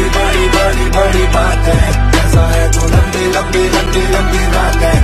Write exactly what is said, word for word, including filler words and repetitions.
बड़ी बड़ी बड़ी बड़ी बात है, ऐसा है तो लंबी लंबी लंबी लंबी रात है।